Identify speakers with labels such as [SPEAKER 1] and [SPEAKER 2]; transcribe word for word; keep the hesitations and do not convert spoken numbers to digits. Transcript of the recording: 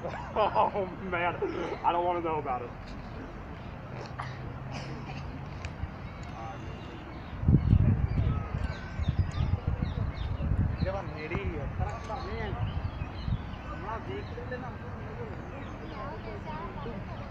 [SPEAKER 1] Oh man, I don't want to know about it.
[SPEAKER 2] Man, I'm not